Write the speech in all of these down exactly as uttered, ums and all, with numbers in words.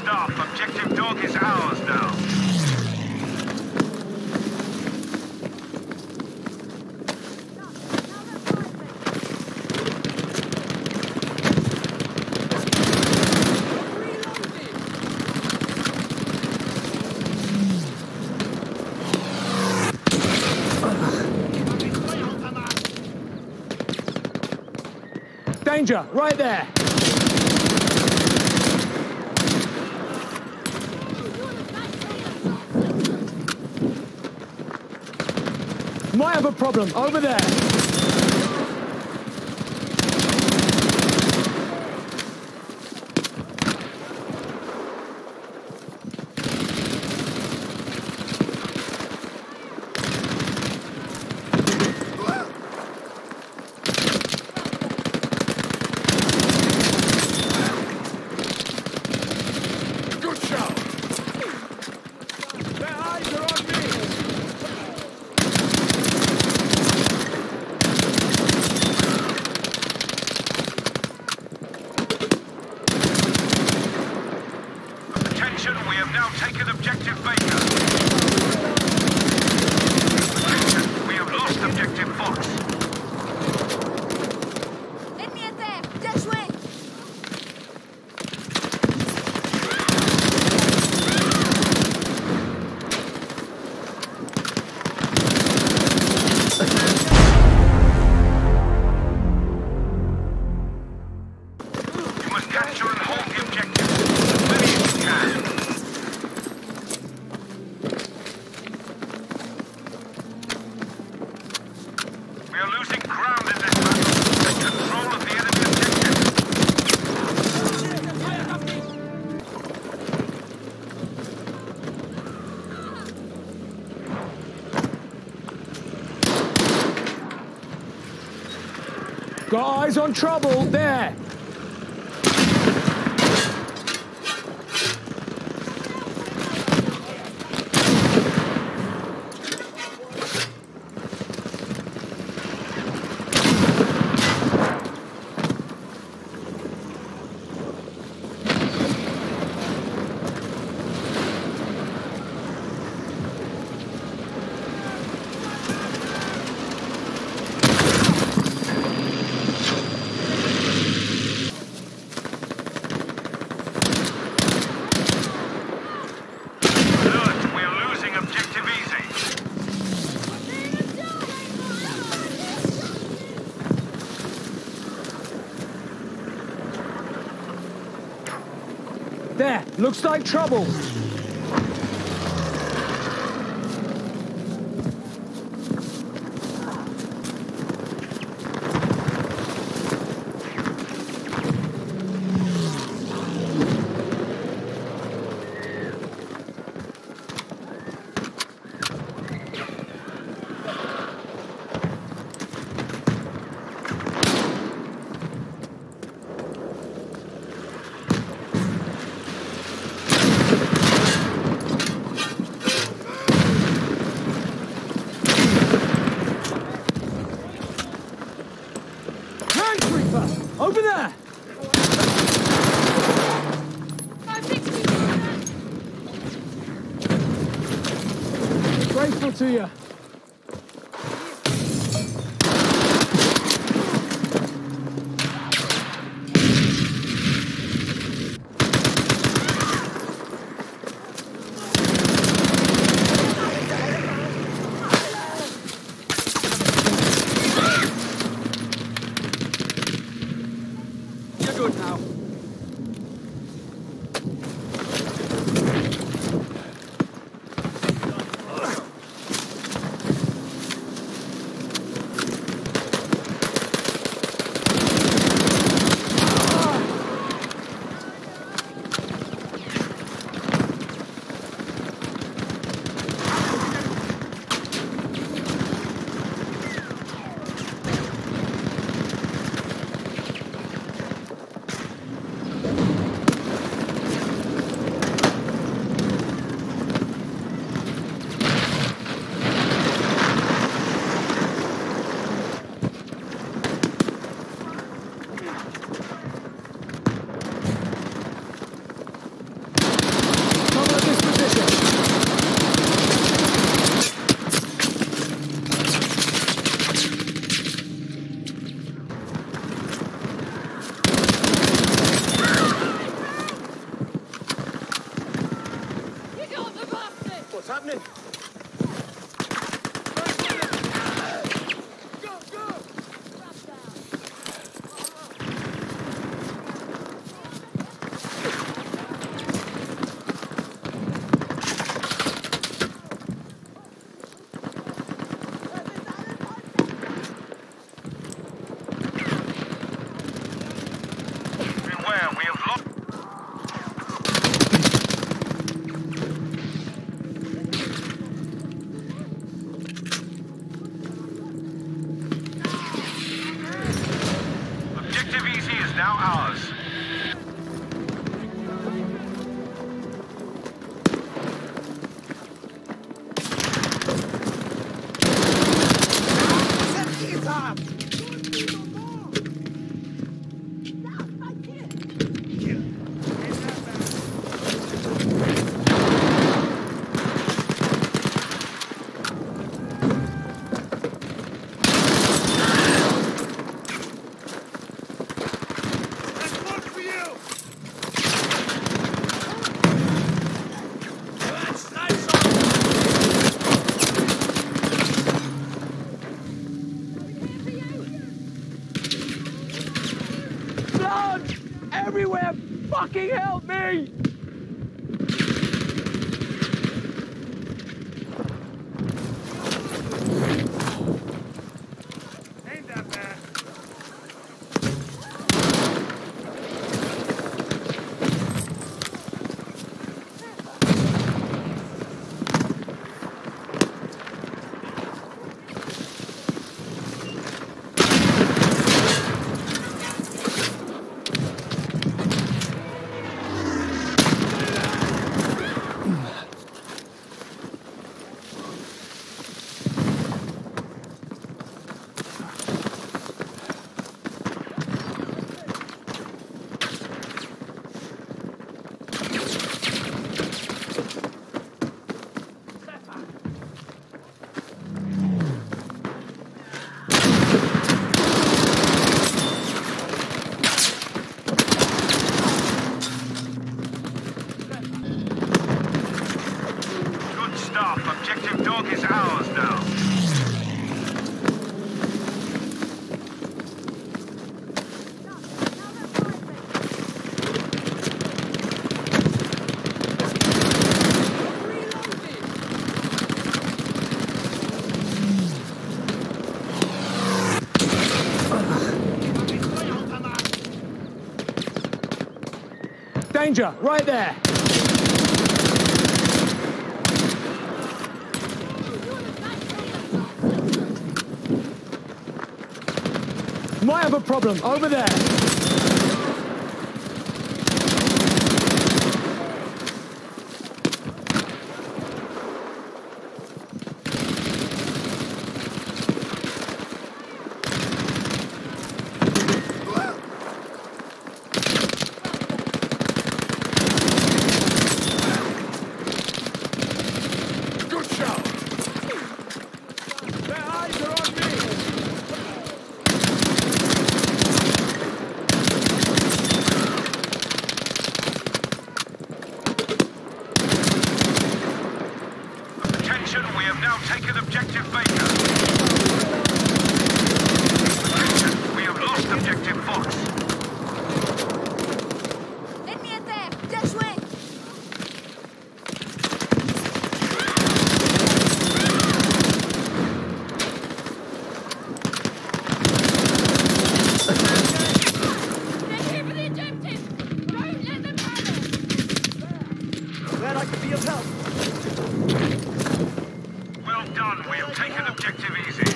stuff. Objective dog is ours now. Danger, right there. Might have a problem over there. We have now taken objective Baker. We have lost objective Fox. Ennemi à terre! Bien joué! You must capture and hold the objective as many as you can. We are losing ground in this battle. Take control of the enemy objective. Got eyes on trouble there. There, looks like trouble. Over there! Grateful to you. Good now. happening? Go, go! Beware, we have lost. Objective easy is now ours. Blood! Everywhere! Fucking help me! Ain't that bad. Good stuff. Objective dog is ours now. Danger! Right there! Might have a problem. Over there! Good shot. Their eyes are on me! Attention, we have now taken objective Baker. Attention, we have lost objective Fox. Ennemi à terre! Bien joué! They're here for the objective! Don't let them have it! Glad I could be of help. Well done, we have taken objective easy.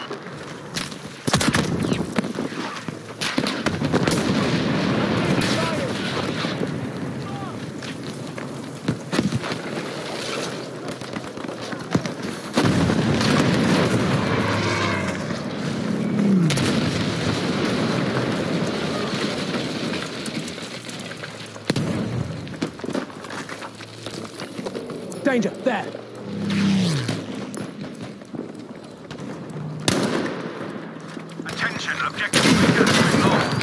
Danger! There! Attention, objective Baker has been lost.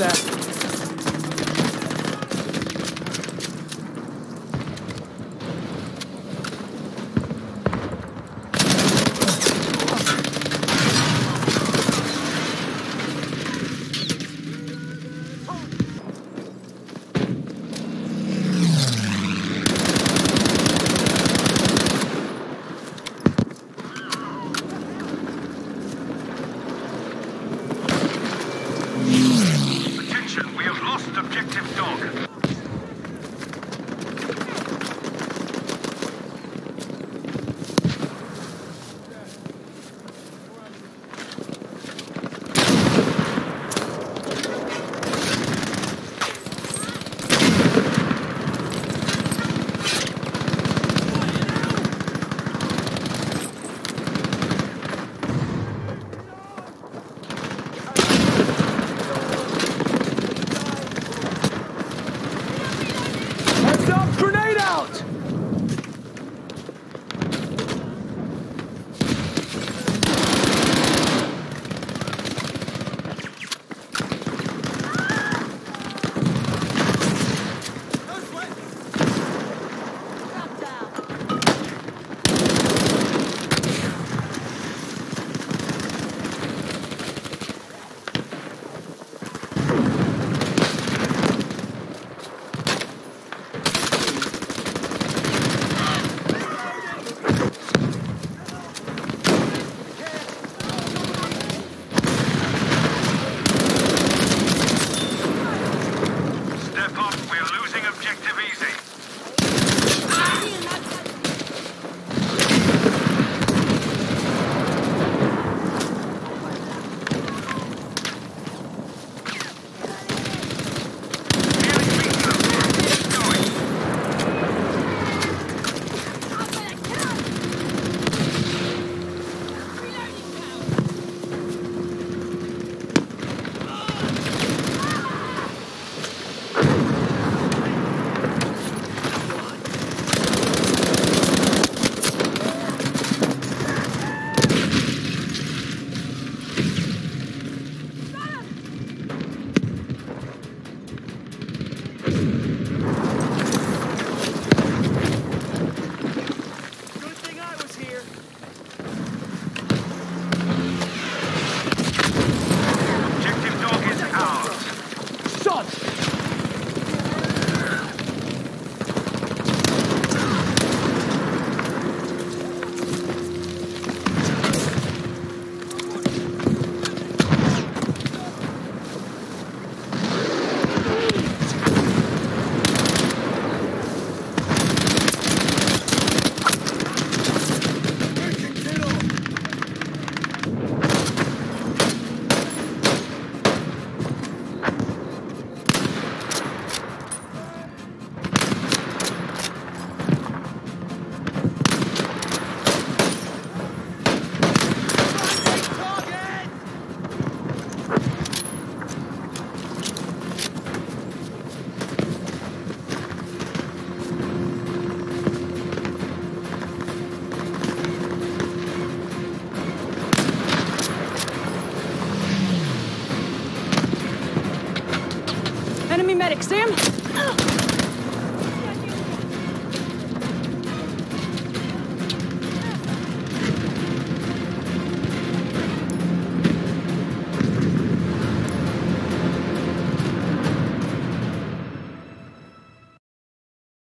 there. Attention, we have lost objective dog. Heads up! Grenade out! Step up, we're losing objective easy. Objective dog is ours. Shot! Enemy medic, Sam!